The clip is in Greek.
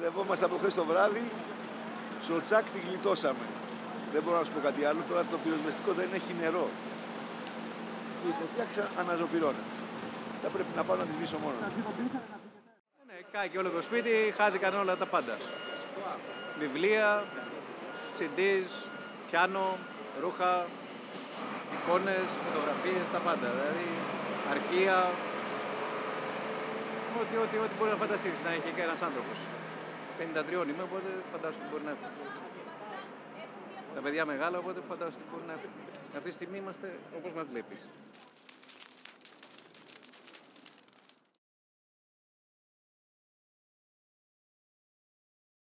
Μπερδευόμαστε από χθες το βράδυ. Στο τσάκ τη γλιτώσαμε. Δεν μπορώ να σου πω κάτι άλλο. Τώρα το πυροσβεστικό δεν έχει νερό. Η φωτιά αναζωπυρώνεται. Θα πρέπει να πάω να τη σβήσω μόνο. Ναι, κάκι όλο το σπίτι, χάθηκαν όλα τα πάντα. Βιβλία, CDs, πιάνο, ρούχα, εικόνες, φωτογραφίες, τα πάντα. Δηλαδή αρχεία. Ό,τι μπορεί να φανταστείς να έχει και ένας άνθρωπος. 53 είμαι, οπότε φαντάσου τι μπορεί να έχει. Τα παιδιά μεγάλα, οπότε φαντάσου τι μπορεί να έχει. Αυτή τη στιγμή είμαστε όπως μας βλέπεις.